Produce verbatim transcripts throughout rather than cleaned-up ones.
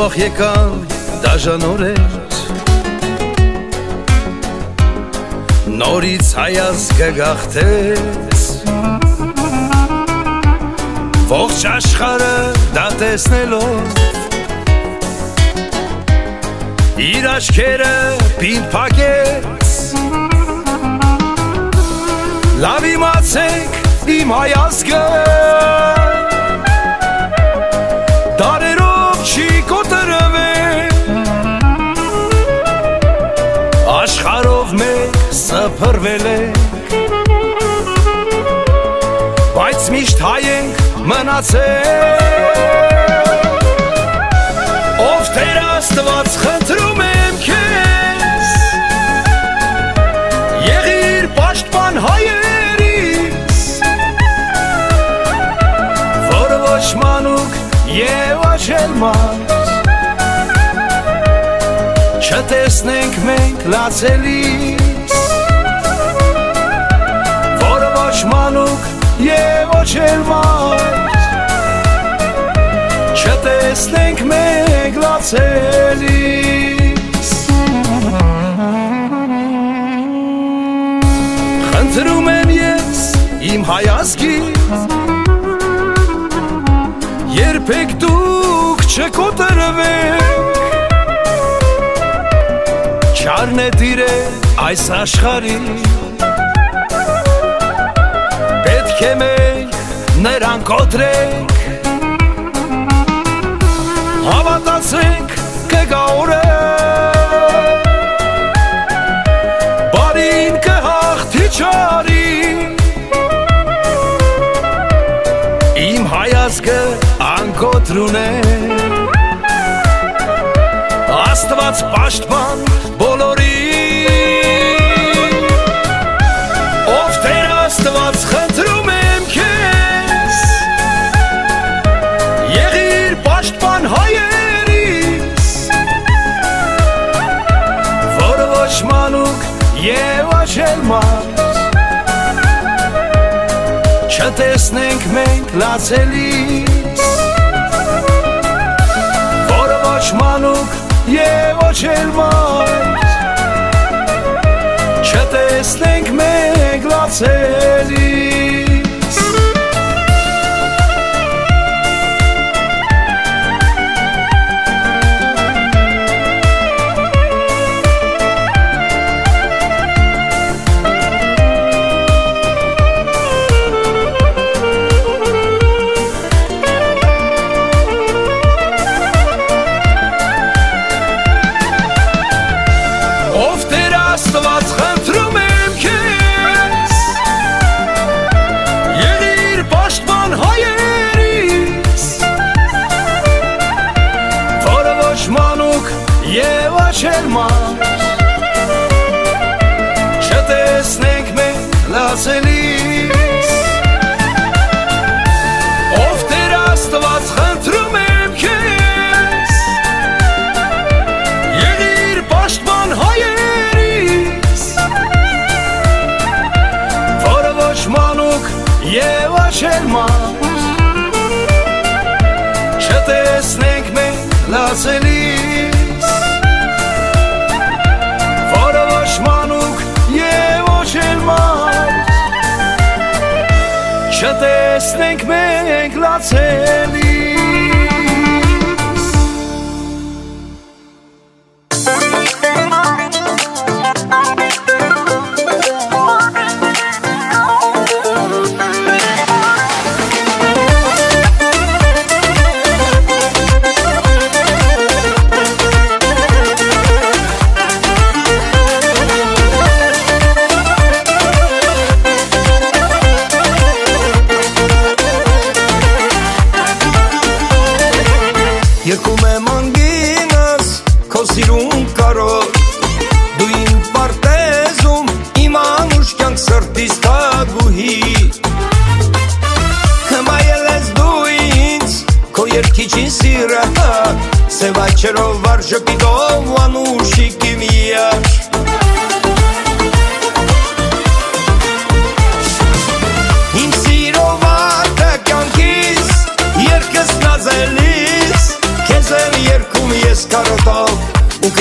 Վաղ եկան դաժան օրեր, նորից հայազգը գաղթեց, ողջ աշխարհը դա տեսնելով իր աչքերը պինդ փակեց։ Լավ իմացեք իմ հայազգը դարերով չի կոտրվել, աշխարհով մեկ սփռվել ենք, բայց միշտ հայ ենք մնացել։ Ով Տեր Աստված խնդրում եմ քեզ, եղիր պաշտպան հայերիս, որ ոչ մանուկ և ոչ էլ մարդ չտեսնենք մենք լացելիս, որ ոչ մանուկ և ոչ էլ մարդ չտեսնենք մենք լացելիս։ Խնդրում եմ ես իմ հայազգից, երբեք դուք չկոտրվեք, չարն է տիրել այս աշխարհին, պետք է մենք նրան կոտրենք, հավատացեք կգա օրը, բարին կհաղթի չարին, իմ հայազգը անկոտրուն է, Աստված պաշտպան բոլորին, ով Տեր Աստված խնդրում եմ քեզ, եղիր պաշտպան հայերիս, որ ոչ մանուկ և ոչ էլ մարդ չտեսնենք մենք լացելիս, որ ոչ մանուկ և ոչ էլ մարդ չտեսնենք մենք լացելիս։ Եվ ոչ էլ մարդ չտեսնենք մենք լացելիս, ով Տեր Աստված խնդրում եմ քեզ, եղիր պաշտպան հայերիս, որ ոչ մանուկ և ոչ էլ մարդ չտեսնենք մենք լացելիս, չտեսնենք մենք լացելիս։ Եկում եմ անգինս, քո սիրուն կարոր, դու իմ պարտեզում, իմ անուշ կյանք սրտիս թագուհի, հմայել ես դու ինձ, քո երկիչին սիրը, սև աչերով վար ժպիտով անուշիկ իմ յաշ, իմ սիրով ատը կյանքիս, երկս նազելիս, քեզ եմ երկում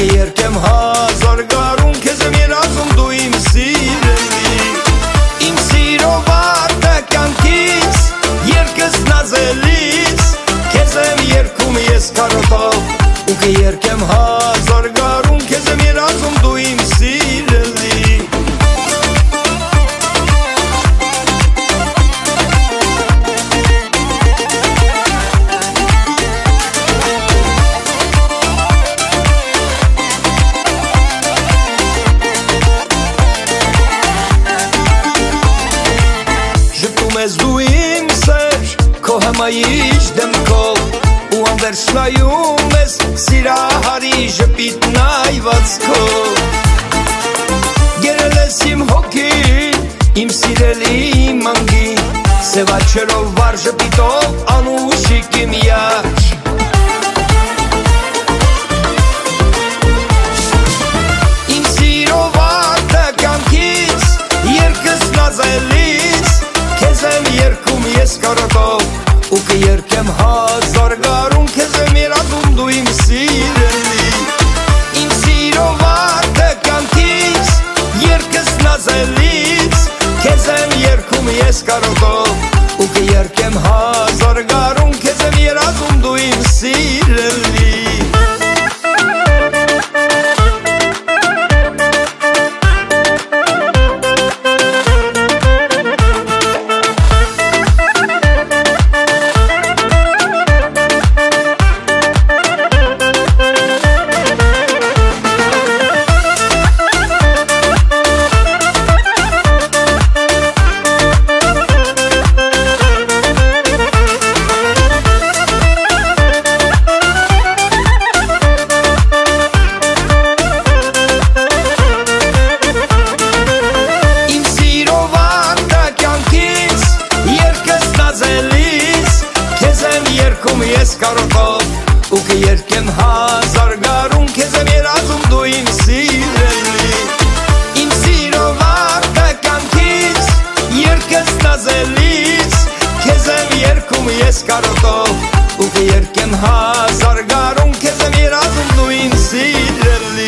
կերկեմ հազար գարուն քեզ եմ երազում դու իմ սիրելի Իմ սիրո վարդը կյանքից երկս նազելիս Քեզ եմ երգում ես կարոտով ու կերկեմ հազար գարուն քեզ եմ երազում դու իմ սիրելի Ես դու իմ սեր, քո հմայիչ դեմքով ու անվերջ նայում ես սիրահարի ժպիտ նայվածքով Գերել ես իմ հոգին, իմ սիրելի մանգին Սև աչերով վար ժպիտով անուշիկ իմ յաջ Իմ սիրո վարդը կյանքից երկս նազելիս Քեզ եմ երգում ես կարոտով ու կերկեմ հազար գարուն Քեզ եմ երազում դու իմ սիրելի Իմ սիրո վարդը կյանքից երկս նազելից Քեզ եմ երգում ես կարոտով ու կերկեմ հազար գարուն Քեզ եմ երազում դու իմ սիրելի ու կերկեմ հազար գարուն Քեզ եմ երազում դու իմ սիրելի Իմ սիրո վարդը կյանքից երկս նազելից Քեզ եմ երգում ես կարոտով ու կերկեմ հազար գարուն Քեզ եմ երազում դու իմ սիրելի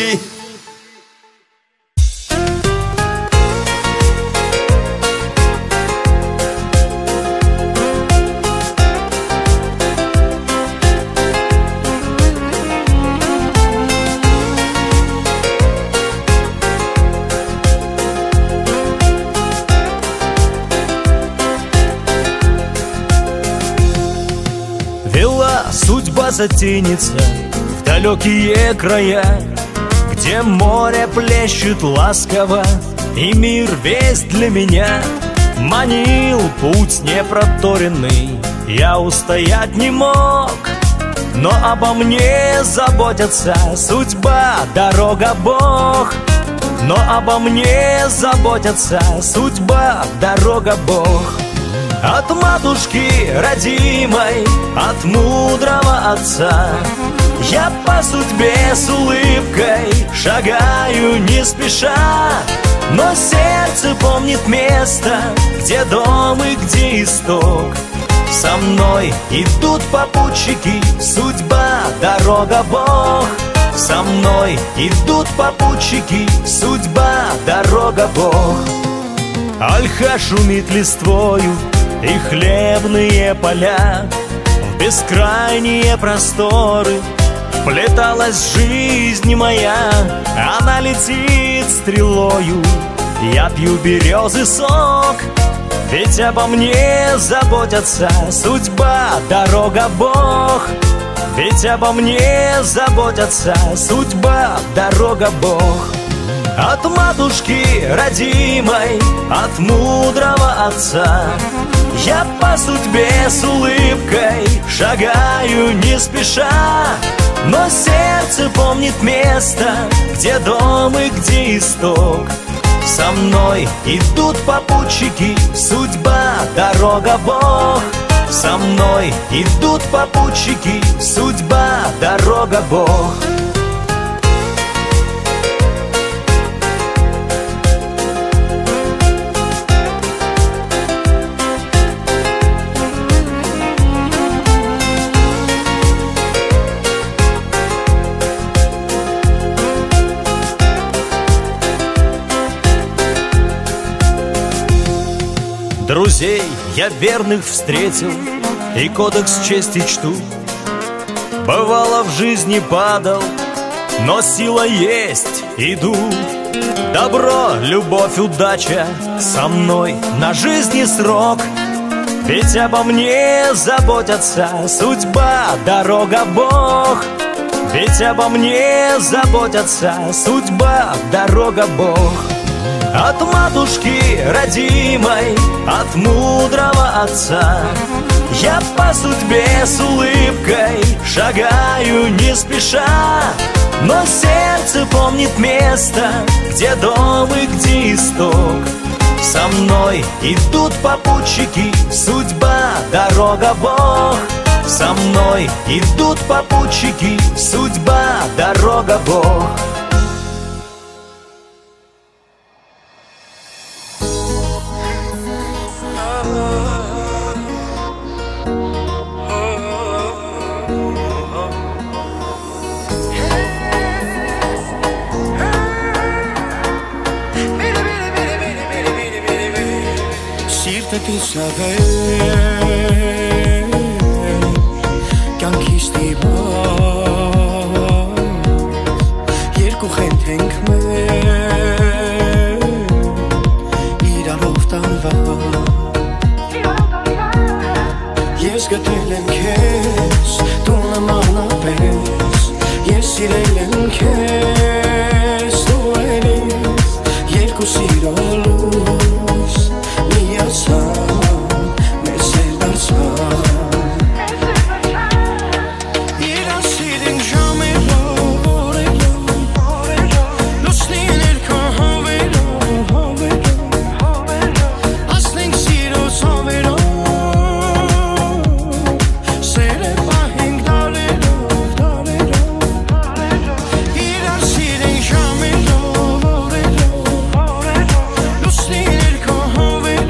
Судьба затянется в далекие края, где море плещет ласково, и мир весь для меня манил путь непроторенный. Я устоять не мог, но обо мне заботятся судьба, дорога, Бог. Но обо мне заботятся судьба, дорога, Бог. От матушки родимой, от мудрого отца я по судьбе с улыбкой шагаю не спеша, но сердце помнит место, где дом и где исток. Со мной идут попутчики, судьба, дорога, Бог. Со мной идут попутчики, судьба, дорога, Бог. Ольха шумит листвою и хлебные поля, в бескрайние просторы вплеталась жизнь моя. Она летит стрелою, я пью березы сок, ведь обо мне заботятся судьба, дорога, Бог. Ведь обо мне заботятся судьба, дорога, Бог. От матушки родимой, от мудрого отца я по судьбе с улыбкой шагаю не спеша, но сердце помнит место, где дом и где исток. Со мной идут попутчики, судьба, дорога, Бог. Со мной идут попутчики, судьба, дорога, Бог. Друзей я верных встретил и кодекс чести чту. Бывало, в жизни падал, но сила есть, иду. Добро, любовь, удача со мной на жизни срок. Ведь обо мне заботятся судьба, дорога, Бог. Ведь обо мне заботятся судьба, дорога, Бог. От матушки родимой, от мудрого отца я по судьбе с улыбкой шагаю не спеша. Но сердце помнит место, где дом и где исток. Со мной идут попутчики, судьба, дорога, Бог. Со мной идут попутчики, судьба, дорога, Бог. Սիրտը սավեր կյանքիս դիմաց երկու խենթ ենք մեր իրարով տանված Ես գտել եմ քեզ դու նմանապես Ես սիրել եմ քեզ դու էլիս երկու սիրո լույս Մեզ էլ դարձան Իրան սիրենք ժամերով, օրերով Լուսնիներ քո հավերով, հավերով Ասնենք սիրո սովերով Սեր է պահենք դարերով, դարերով Իրան սիրենք ժամերով, օրերով Լուսնիներ քո հավերով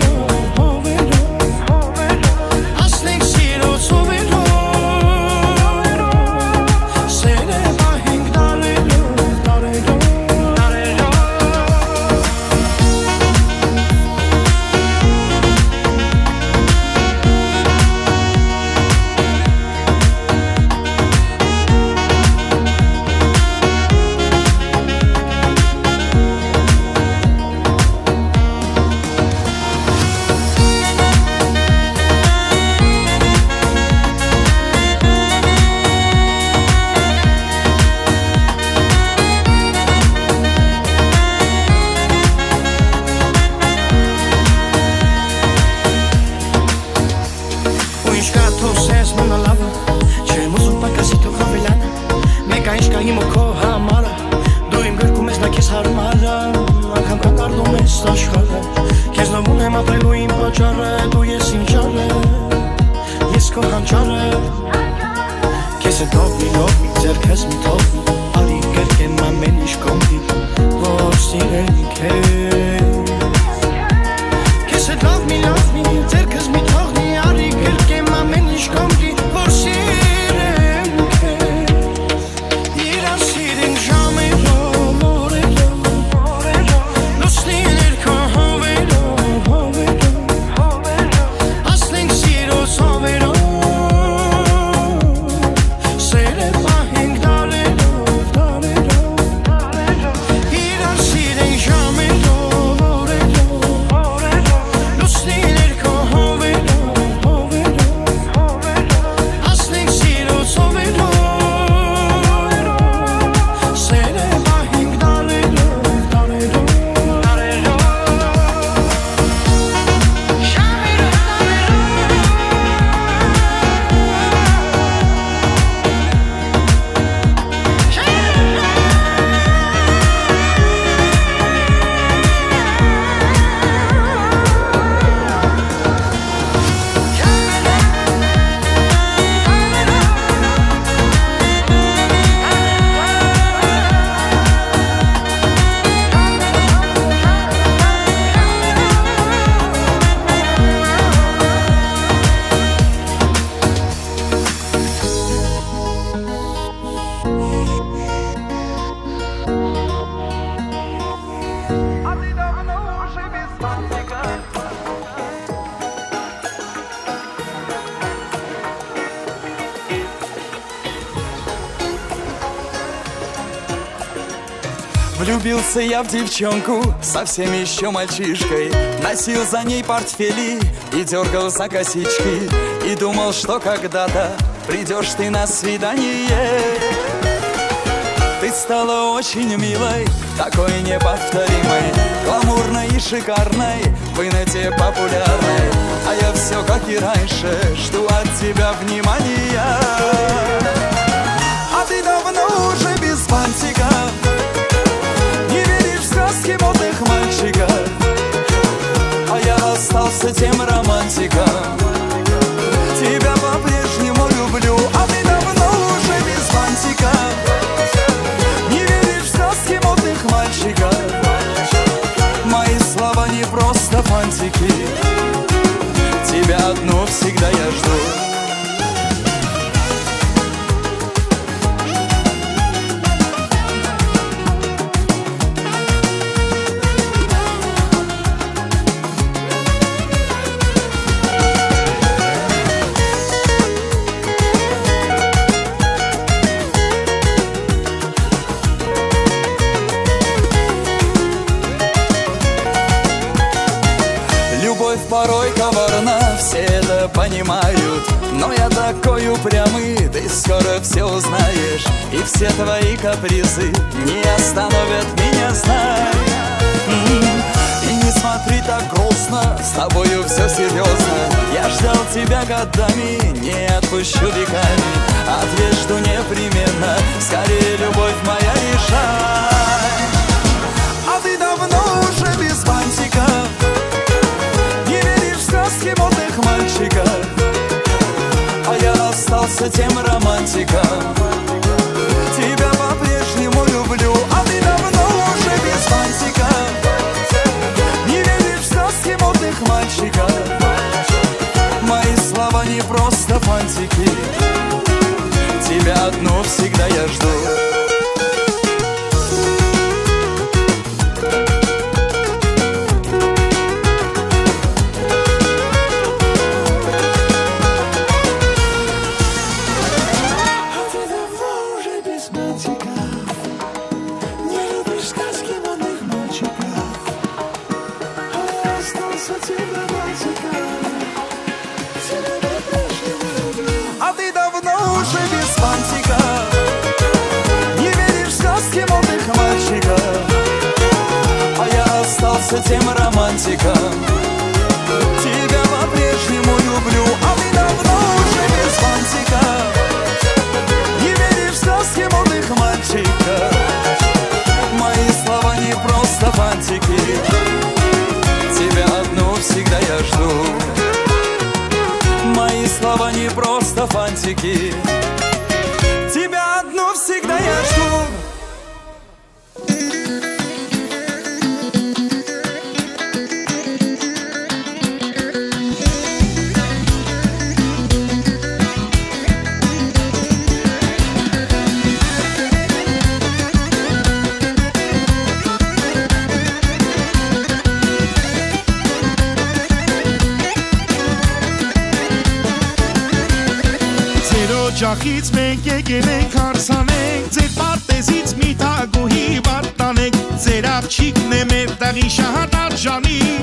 Влюбился я в девчонку, совсем еще мальчишкой. Носил за ней портфели и дергал за косички. И думал, что когда-то придешь ты на свидание. Ты стала очень милой, такой неповторимой, гламурной и шикарной, в инете популярной. А я все, как и раньше, жду от тебя внимания. А ты давно уже без бантиков, не веришь в сказки модных мальчиков. А я остался тем романтиком, тебя по-прежнему люблю. А ты давно уже без бантиков, не веришь в сказки модных мальчиков. Мои слова не просто фантики, тебя одну всегда я жду. Любовь порой коварна, все это понимают, но я такой упрямый, ты скоро все узнаешь. И все твои капризы не остановят меня, знай. И не смотри так грустно, с тобою все серьезно. Я ждал тебя годами, не отпущу веками. Ответ жду непременно, скорее, любовь моя, решай. А ты давно уже без бантиков, модных мальчиков. А я остался тем романтиком, тебя по-прежнему люблю. А ты давно уже без бантиков, не веришь в сказки модных мальчиков. Мои слова не просто фантики, тебя одну всегда я жду. А ты давно уже без бантиков, не веришь в сказки модных мальчиков. А я остался тем романтиком, тебя по-прежнему люблю. А ты давно уже без бантиков, не веришь в сказки модных мальчиков. Мои слова не просто фантики, тебя одну всегда я жду. Мои слова не просто фантики, тебя одну всегда я жду. Ջախից մենք եկել ենք հարսանենք, ձեր պարտեզից մի թագուհի վարդանենք, ձեր աղջիկն է մեր տեղի շահադար ժանի։